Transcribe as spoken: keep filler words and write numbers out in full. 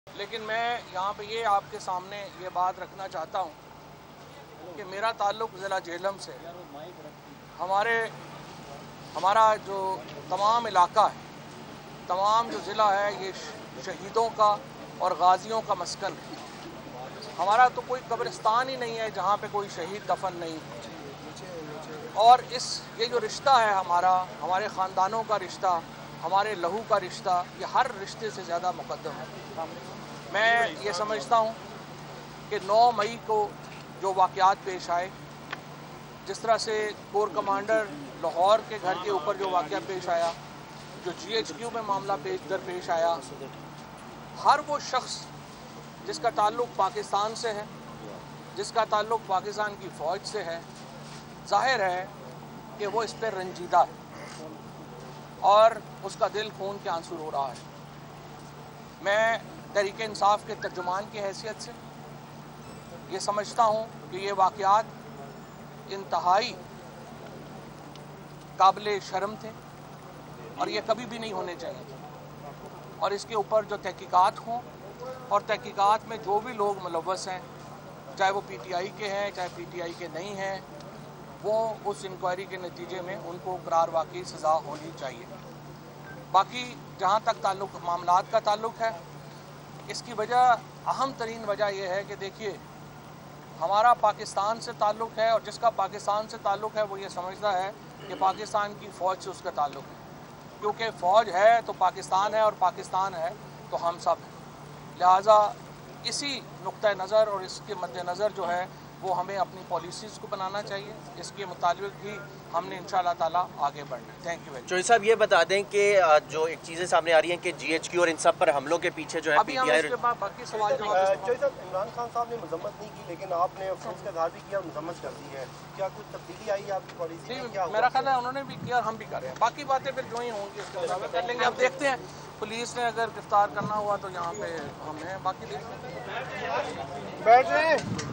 لیکن میں یہاں پہ یہ آپ کے سامنے یہ بات رکھنا چاہتا ہوں کہ میرا تعلق ضلع جہلم سے ہمارے ہمارا جو تمام علاقہ ہے، تمام جو ضلع ہے، یہ شہیدوں کا اور غازیوں کا مسکن ہے۔ ہمارا تو کوئی قبرستان ہی نہیں ہے جہاں پہ کوئی شہید دفن نہیں ہے۔ اور اس یہ جو رشتہ ہے ہمارا، ہمارے خاندانوں کا رشتہ، ہمارے لہو کا رشتہ، یہ ہر رشتے سے زیادہ مقدم ہے۔ میں یہ سمجھتا ہوں کہ نو مئی کو جو واقعات پیش آئے، جس طرح سے کور کمانڈر لاہور کے گھر کے اوپر جو واقعہ پیش آیا، جو جی ایچ کیو میں معاملہ پیش در پیش آیا، ہر وہ شخص جس کا تعلق پاکستان سے ہے، جس کا تعلق پاکستان کی فوج سے ہے، ظاہر ہے کہ وہ اس پہ رنجیدہ ہے اور اس کا دل خون کے آنسو رو رہا ہے۔ میں تحریک انصاف کے ترجمان کی حیثیت سے یہ سمجھتا ہوں کہ یہ واقعات انتہائی قابل شرم تھے اور یہ کبھی بھی نہیں ہونے چاہیے تھے، اور اس کے اوپر جو تحقیقات ہوں اور تحقیقات میں جو بھی لوگ ملوث ہیں، چاہے وہ پی ٹی آئی کے ہیں چاہے پی ٹی آئی کے نہیں ہیں، وہ اس انکوائری کے نتیجے میں ان کو قرار واقعی سزا ہونی چاہیے۔ باقی جہاں تک تعلق معاملات کا تعلق ہے، اس کی وجہ اہم ترین وجہ یہ ہے کہ دیکھیے، ہمارا پاکستان سے تعلق ہے، اور جس کا پاکستان سے تعلق ہے وہ یہ سمجھتا ہے کہ پاکستان کی فوج سے اس کا تعلق ہے، کیونکہ فوج ہے تو پاکستان ہے اور پاکستان ہے تو ہم سب ہیں۔ لہٰذا اسی نقطہ نظر اور اس کے مد نظر جو ہے وہ ہمیں اپنی پالیسیز کو بنانا چاہیے، اس کے مطابق ہی ہم نے انشاءاللہ تعالیٰ آگے بڑھنا ہے۔ Thank you very much. Chaudhry صاحب یہ بتا دیں کہ جو ایک چیزیں سامنے آ رہی ہیں کہ جی ایچ کیو اور ان سب پر حملوں کے پیچھے جو ہے ابھی ہم اس کے بعد باقی سوال جواب۔ چوہدری صاحب، عمران خان صاحب نے مذمت نہیں کی لیکن آپ نے افسوس کا اظہار بھی کیا اور مذمت کر دی ہے، کیا کچھ تبدیلی آئی ہے آپ کی پالیسی میں؟ کیا میرا خیال ہے انہوں نے بھی کیا اور ہم بھی کر رہے ہیں، باقی باتیں پھر جو ہی ہوں گی اس کے مطابق کر لیں گے۔ اب دیکھتے ہیں، پولیس نے اگر گرفتار کرنا ہوا تو یہاں پہ ہم ہیں، باقی دیکھتے ہیں۔ بیٹھ رہے ہیں۔